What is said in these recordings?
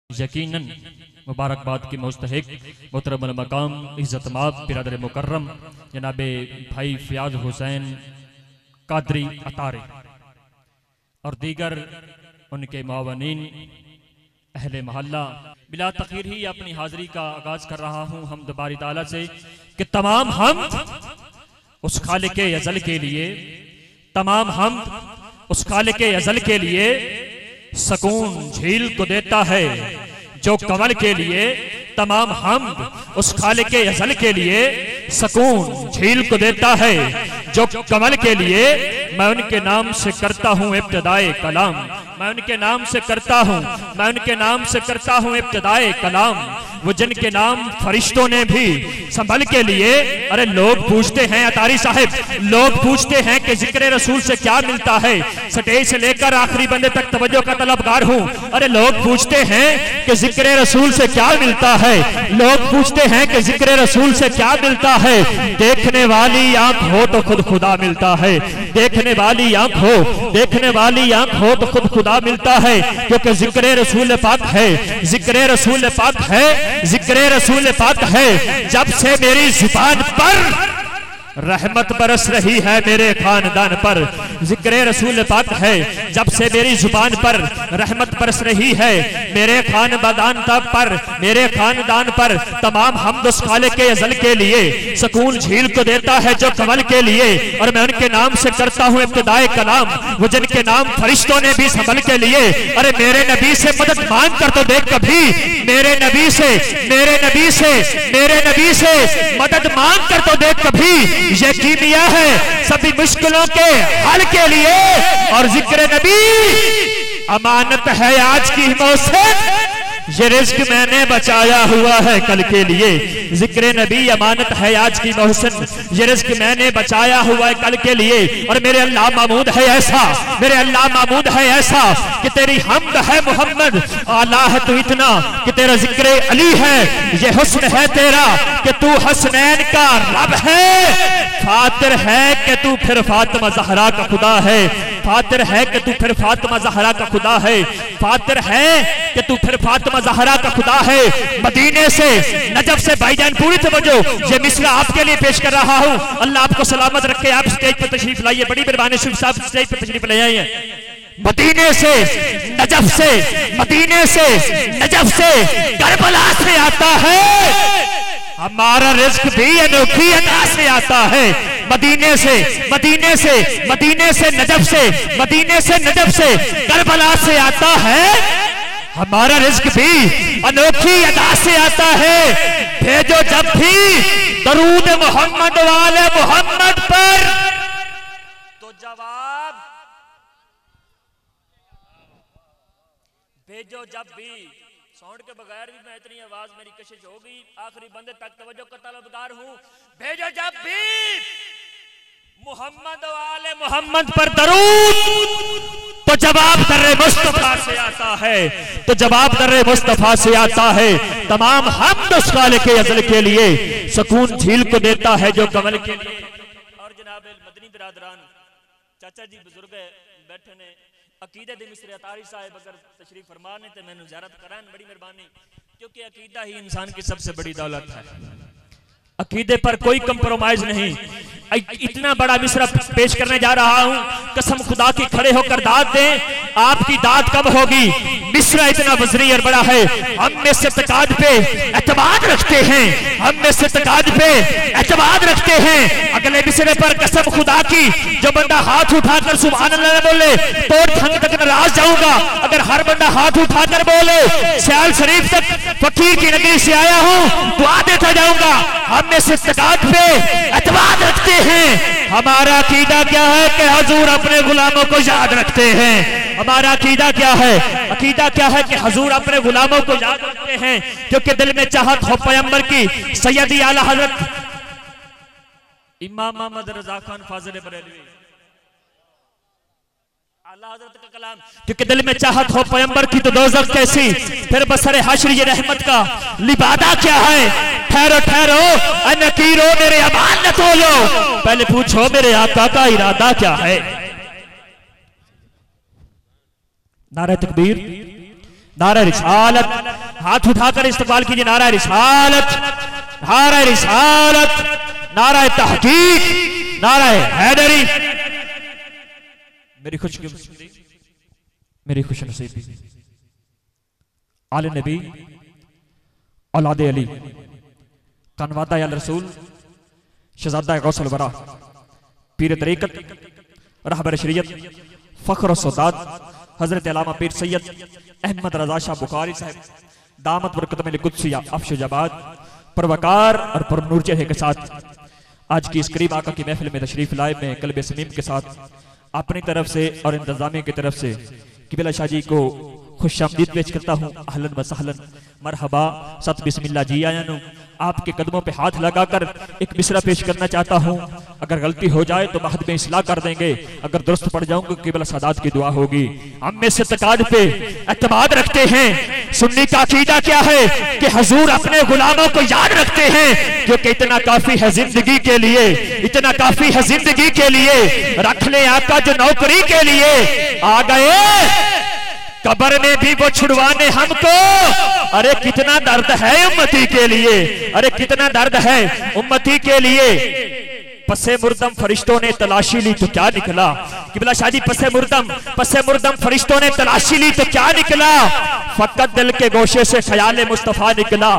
यकीनन मुबारकबाद की मुस्तहिक मोहतरम मकाम इज़्ज़तमाब बिरादर मुकर्रम जनाब भाई फयाज हुसैन कादरी अतारे और दीगर उनके मुआवनीन अहले महल्ला, बिला तखीर ही अपनी हाजिरी का आगाज कर रहा हूँ हमद बारी ताला से कि तमाम हमद उस खालिके अज़ल के लिए, तमाम हमद उस खालिके अज़ल के लिए सकून झील को देता है जो कमल के लिए, तमाम हमद उस खालिके अज़ल के लिए सकून झील को देता है जो कमल के लिए। मैं उनके नाम से करता हूँ इब्तिदाए कलाम, मैं उनके नाम से करता हूँ, मैं उनके नाम से करता हूँ इब्तिदाए कलाम, वो जिनके नाम फरिश्तों ने भी संभल के लिए। अरे लोग पूछते हैं अतारी साहिब, लोग पूछते हैं कि जिक्र रसूल से क्या मिलता है, स्टेज से लेकर आखिरी बंदे तक तवज्जो का तलबगार हूँ। अरे लोग पूछते हैं कि जिक्र रसूल से क्या मिलता है, लोग पूछते हैं कि जिक्र रसूल से क्या मिलता है। देखने वाली आंख हो तो खुद खुदा मिलता है, देखने वाली आंख हो, देखने वाली आंख हो तो खुद खुदा मिलता है, क्योंकि जिक्र रसूल पाक है, जिक्र रसूल पाक है, जिक्र रसूल पाक है। जब से मेरी जुबान पर रहमत बरस रही है मेरे खानदान पर, जिक्र रसूल पाक है। जब से मेरी जुबान पर रहमत बरस रही है मेरे खानदान पर, मेरे खानदान पर। तमाम हमद उस खालिके अज़ल के लिए सकून झील को देता है जो कमल के लिए। और मैं उनके नाम से करता हूँ इब्तिदाए कलाम, वो जिनके नाम फरिश्तों ने भी संभल के लिए। अरे मेरे नबी से मदद मांग कर तो देख कभी, मेरे नबी से, मेरे नबी से, मेरे नबी से मदद मांग कर तो देख कभी। ये कीमिया है सभी मुश्किलों के हल के लिए, और जिक्र नबी अमानत है आज की मौसम, ये रिस्क मैंने बचाया हुआ है कल के लिए। जिक्र नबी अमानत है आज की मोहसिन, ये रिस्क मैंने बचाया हुआ है कल के लिए। और मेरे अल्लाह महमूद है ऐसा, मेरे अल्लाह महमूद है ऐसा कि तेरी हमद है मोहम्मद, आला है तू इतना कि तेरा जिक्र अली है। ये हुस्न है तेरा कि तू हसनैन का रब है, फातिर है कि तू फिर फातिमा ज़हरा का खुदा है, फातिर है कि तू फिर फातिमा ज़हरा का खुदा है, फातिर है कि तू फिर फातिमा ज़हरा का खुदा है। मदीने से नजफ से भाईजान पूरी तवज्जो, ये मिसरा आपके लिए पेश कर रहा हूँ। अल्लाह आपको सलामत रखे। आप स्टेज पर तशरीफ लाइए, बड़ी मेहरबानी शुभ साहब स्टेज पर तशरीफ ले आइए। मदीने से नजफ से, मदीने से नजफ से करबला से आता है हमारा रिस्क भी अनोखी अदा से आता है। मदीने से, मदीने से, मदीने से नजफ से, मदीने से नजफ से करबला से आता है हमारा रिस्क भी अनोखी अदा से आता है। भेजो जब भी दरूद मोहम्मद वाले मोहम्मद पर, तो जवाब भेजो जब भी। साउंड के बगैर भी मैं इतनी आवाज मेरी कशिश होगी, आखिरी बंदे तक तवज्जो का तलबगार हूं। भेजो जब भी मोहम्मद वाले मोहम्मद पर दरूद, तो जवाब दर्रे मुस्तफा से आता है, तो जवाब दर्रे मुस्तफा से आता है। तमाम हमद उस खालिके अज़ल के लिए सकून झील को देता है जो कमल के लिए। और जनाब मदनी बिरादरान, चाचा जी बुजुर्ग बैठे ने, अकीदे दे मिस्र अतारी साहिब अगर तशरीफ फरमा ने तो मैंने ज़ियारत करान, बड़ी मेहरबानी, क्योंकि अकीदा ही इंसान की सबसे बड़ी दौलत है। अकीदे पर कोई कंप्रोमाइज नहीं। इतना बड़ा मिसरा पेश करने जा रहा हूं, कसम खुदा की खड़े होकर दाद दें, आपकी दाद कब होगी। मिसरा इतना वज़नी और बड़ा है। हम में से तकाद पे एतमाद रखते हैं, हम में से तकाद पे एतमाद रखते हैं। अगले मिसरे पर कसम खुदा की जो बंदा हाथ उठाकर सुभान अल्लाह न बोले तो ठंग तक नाराज जाऊंगा। अगर हर बंदा हाथ उठाकर बोले सियाल शरीफ तक फकीर की नगरी से आया हूं, दुआ देता जाऊंगा। हम में से तकाद पे एतमाद रखते हैं। हमारा अकीदा क्या है कि हुजूर अपने गुलामों को याद रखते हैं। हमारा अकीदा क्या है, अकीदा क्या है कि हुजूर अपने गुलामों को याद रखते हैं, क्योंकि दिल में चाहत हो पैगंबर की। सैयदी आला हजरत इमाम मोहम्मद रजा खान फाजिल बरेलवी आला हजरत का कलाम, क्योंकि दिल में चाहत हो पैगंबर की तो दोज़ख कैसी, फिर बसरे हश्र ये रहमत का लिबादा क्या है। ठहरो ठहरो नकीरो मेरे अमान न तोलो, पहले पूछो मेरे आका का इरादा क्या है। नारे तकबीर, नारा रिसालत, हाथ उठाकर इस्तकबाल कीजिए। नारा रिसालत, नारा रिसालत, नारा तहकीक, नारा हैदरी। मेरी खुशनसीबी आले नबी औलादे अली कनवादा अल रसूल शहजादा गौसल वरा पीर तरीकत रहबर शरीयत फख्र सौदाद हजरत अल्लामा पीर सैयद अहमद रजा शाह बुखारी साहब दामत बरकत में कुदसिया अफशुजाबाद परवकार और परनूर चेहरे के साथ आज की इस करीब आका की महफिल में तशरीफ लाए मैं कल्बे समीम के साथ अपनी तरफ से और इंतजामिया की तरफ से किबला शाह जी को खुशामदीद पेश करता हूँ। अहलन व सहलन मरहबा सत बिस्मिल्लाह जी आया नु आपके कदमों पे हाथ लगाकर एक मिसरा पेश करना चाहता हूँ। अगर गलती हो जाए तो बाद में इस्लाह कर देंगे, अगर दुरुस्त पड़ जाऊंगा किबला सादात की दुआ होगी। हम में से तकाद पे एतमाद रखते हैं। सुन्नी का अकीदा क्या है कि हुजूर अपने गुलामों को याद रखते हैं, क्योंकि इतना काफी है जिंदगी के लिए, इतना काफी है जिंदगी के लिए, रख ले आका जो नौकरी के लिए आ गए कब्र में भी वो छुड़वाने हमको। अरे कितना दर्द है उम्मती के लिए, अरे कितना दर्द है उम्मती के लिए। पसे मुर्दम फरिश्तों ने तलाशी ली तो क्या निकला, किबला शादी पसे मुर्दम फरिश्तों ने तलाशी ली तो क्या निकला, फकत दिल के गोशे से ख्याल मुस्तफा निकला।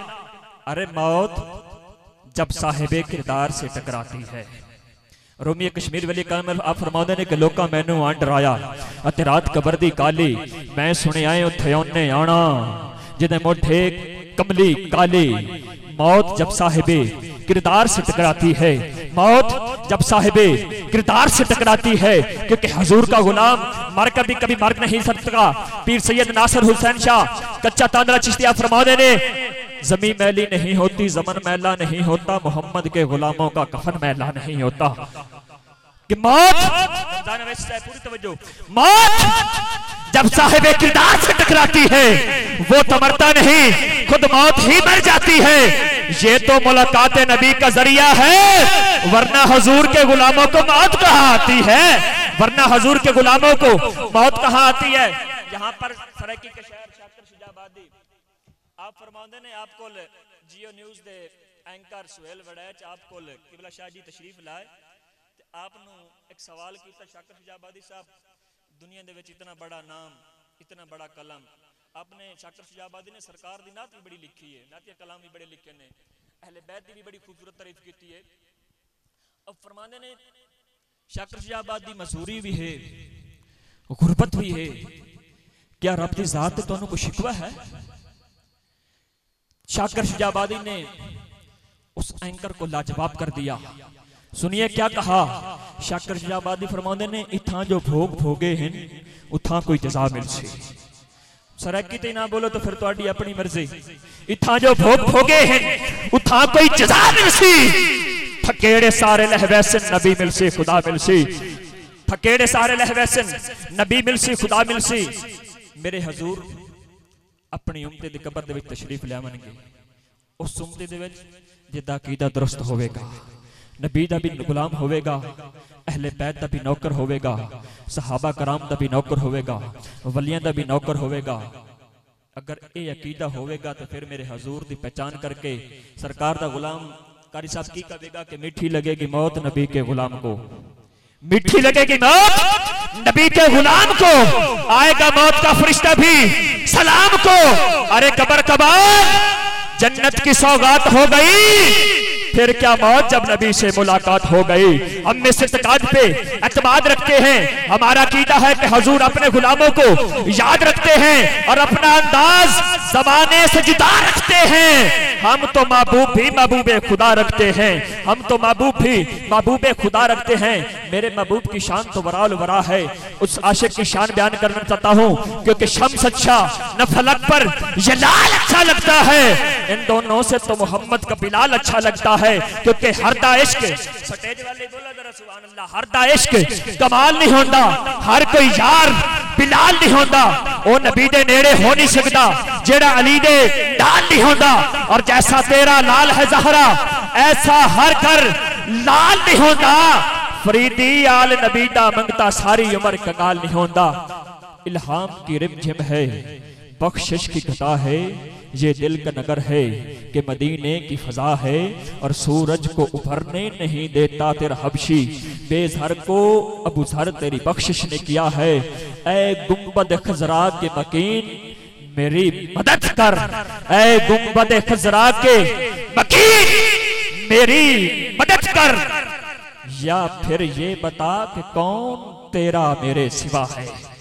अरे मौत जब साहिबे किरदार से टकराती है। रोमी कश्मीर वाली कलम आप फरमाते ने कि लोका मैनू आन डराया अते रात कबर दी काली, मैं सुने आए उत्थे ओने आना जिदे मोढे कमली काली। मौत जब साहिबे किरदार से टकराती है, मौत जब साहिबे किरदार से टकराती है, क्योंकि हुजूर का गुलाम मर कभी मर नहीं सकता। पीर सैयद नासिर हुसैन शाह कच्चा तांदरा चिश्तिया फरमाते ने जमीन मैली नहीं होती, ज़मन मैला नहीं होता, मोहम्मद के गुलामों का कफन मैला नहीं होता। कि मौत पूरी तवज्जो, मौत जब साहिबे किरदार से टकराती है वो तो मरता नहीं, खुद मौत ही मर जाती है। ये तो मुलाकात नबी का जरिया है, वरना हुजूर के गुलामों को मौत कहाँ आती है, वरना हुजूर के गुलामों को मौत कहाँ आती है। यहाँ पर सरायकी के शहर शाकर शुजाबादी आप फरमाते ने आप कोल जियो न्यूज़ दे एंकर सुहेल वड़ैच आप कोल किबला शाह जी तशरीफ लाए ते आपनु एक सवाल कीता शाकर शुजाबादी साहब, दुनिया दे विच इतना बड़ा नाम, इतना बड़ा कलम, आपने शाकर शुजाबादी ने सरकार दी नात भी बड़ी लिखी है, नातिया कलाम भी बड़े लिखे ने, अहले बैत दी भी बड़ी खूबसूरत तारीफ की है। अब फरमाते ने शाकर शुजाबादी मजूरी भी है, गुरबत भी है, क्या रब दी जात ते तुहानू कोई शिकवा है। शाकर शुजाबादी ने उस एंकर को लाजवाब कर दिया। सुनिए क्या कहा शाकर शुजाबादी फरमाते ने, इथा जो भोग भोगे हैं उथा कोई जजा मिलसी। सराकी ते ना बोलो तो फिर तुहाडी अपनी मर्जी। इथा जो भोग भोगे हैं उथा कोई जजा मिलसी। फकेड़े सारे लहवैसन नबी मिलसी खुदा मिलसी, फकेड़े सारे लहवैसन नबी मिलसी खुदा मिलसी। मेरे हजूर अपनी उम्मत दी कबर दे विच तशरीफ लियावणगे, उस उम्मत दे विच जिदा अकीदा दुरुस्त होवेगा, नबी दा भी गुलाम होवेगा, अहले बैत दा भी नौकर होवेगा, सहाबा कराम दा भी नौकर होवेगा, वलियां दा भी नौकर होवेगा। अगर ये अकीदा होवेगा तो फिर मेरे हजूर दी पहचान करके सरकार दा गुलाम कारी साहब की कहेगा कि मीठी लगेगी मौत नबी के गुलाम को, मीठी लगेगी मौत नबी के गुलाम को, आएगा मौत का फरिश्ता भी सलाम को। अरे कबर कबार जन्नत की सौगात हो गई, फिर क्या मौत जब नबी से मुलाकात हो गई। हम में से तकाद पे एतमाद रखते हैं, हमारा कीदा है कि हुजूर अपने गुलामों को याद रखते हैं और अपना अंदाज ज़माने से जुदा रखते हैं। हम तो महबूब भी महबूबे खुदा रखते हैं, हम तो महबूब भी महबूबे खुदा रखते हैं। मेरे महबूब की शान तो वराल वरा है, उस आशिक की शान बयान करना चाहता हूँ, क्योंकि शम्स अच्छा न फलक पर ये लाल अच्छा लगता है, इन दोनों से तो मोहम्मद का बिलाल अच्छा लगता है। क्योंकि हरदा इश्क स्टेज वाले बोला जरा सुभान अल्लाह, हरदा इश्क कमाल नहीं होता, हर कोई यार बिलाल नहीं होता, वो नबी दे नेड़े हो नहीं सकता जेड़ा अली दे डाल नहीं होता। और जैसा तेरा लाल है ज़हरा ऐसा हर घर लाल नहीं होता, फरीदी आल नबी दा मंगता सारी उम्र कंगाल नहीं होता। इल्हाम की रिमझिम है बख्शिश की घटा है, ये दिल का नगर है कि मदीने की फजा है, और सूरज को उभरने नहीं देता तेरा हबशी। बेज़र को अबू ज़र तेरी बख्शिश ने किया है। ऐ गुंबद खजरा के मकीन मेरी मदद कर, ऐ गुंबद खजरा के मकीन मेरी मदद कर, या फिर ये बता कि कौन तेरा मेरे सिवा है।